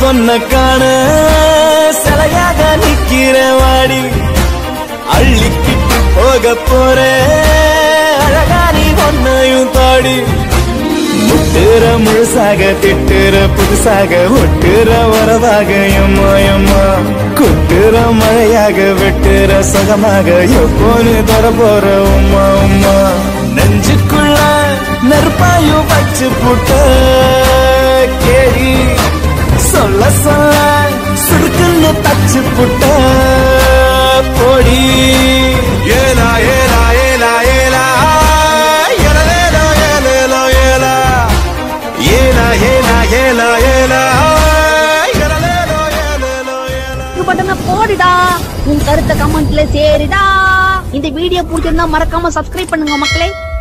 பொன்ன காண சிலையாக நிக்கிற வாடி அள்ளிக்கிட்டு போக போற அழகா நீ பொன்னையும் தாடி முட்டுற முழுசாக திட்டுற புதுசாக ஒட்டுற வரவாக எம்மா எம்மா கொட்டுற மழையாக வெட்டுற சுகமாக எப்போன்னு தர போற உம்மா உம்மா நெஞ்சுக்குள்ள நெருப்பாயும் வச்சு புட்ட கேடி சொல்ல சொல்ல சுருக்குன்னு தச்சு புட்ட பொடி ஏலா ஏலா ஏலா ஏலா போடுடா உன் கருத்தை கமெண்ட்ல சேருடா. இந்த வீடியோ பிடிச்சிருந்தா மறக்காம சப்ஸ்கிரைப் பண்ணுங்க மக்களே.